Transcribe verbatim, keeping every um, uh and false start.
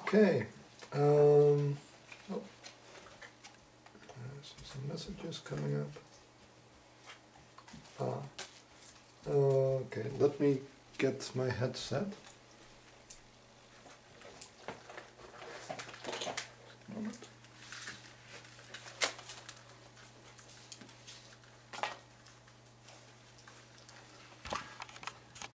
Okay. Um, oh. There's some messages coming up. Ah. Okay, let me get my headset.